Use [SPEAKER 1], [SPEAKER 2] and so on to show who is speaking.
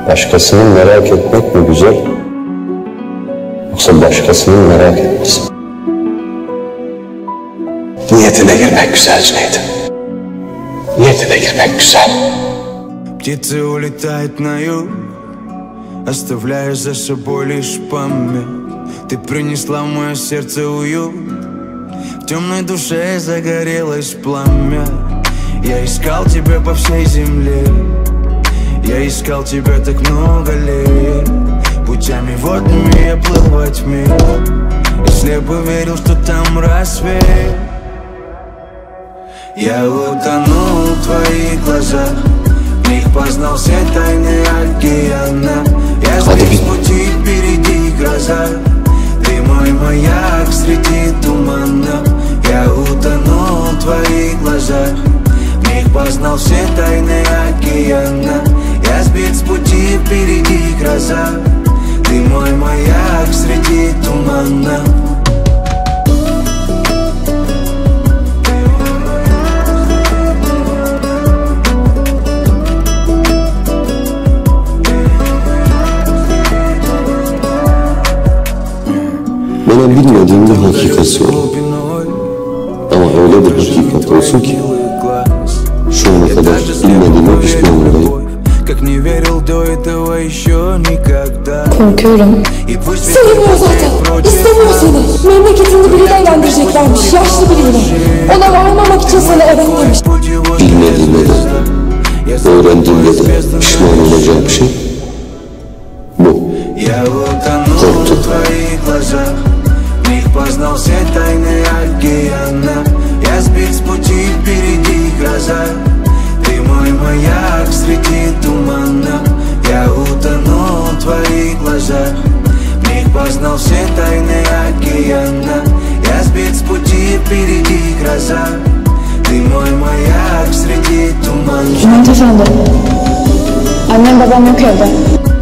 [SPEAKER 1] Başkasını merak etmek mi güzel, yoksa başkasının merak etmesi mi? Niyetine girmek güzel Cüneyt'im. Niyetine girmek güzel.
[SPEAKER 2] Птицы улетают на юг, оставляя за собой лишь память. Ты принесла в мое сердце уют, в темной душе загорелось пламя. Я искал тебя по всей земле, я искал тебя так много лет. Путями водными я плыл во тьме и слепо верил, что там рассвет. Я утонул в твоих глазах, в них познал все тайны океана. Я сбил с пути, впереди гроза, ты мой маяк среди тумана. Я утонул в твоих глазах, в них познал все тайны океана. Я сбит с пути, впереди гроза, ты мой маяк среди тумана.
[SPEAKER 1] Bana bilmediğim bir hakikati var. Ama öyle bir hakikat olsun ki şu ana kadar bilmediğime pişman olayım.
[SPEAKER 3] Korkuyorum. Sevmiyor zaten. İstemiyor seni. Memleketinde biriyle evlendireceklermiş. Yaşlı biriyle. Ona varmamak için sana evet demiş.
[SPEAKER 1] Bilmediğime de, öğrendiğimde de pişman olacağım bir şey bu. Korktum.
[SPEAKER 2] Познал все тайны океана. Я сбит с пути, впереди гроза, ты мой маяк среди тумана. Я утонул в твоих глазах, в них познал все тайны океана. Я сбит с пути, впереди гроза, ты мой маяк среди тумана.
[SPEAKER 3] Cüneyt Efendi, annem babam yok evde.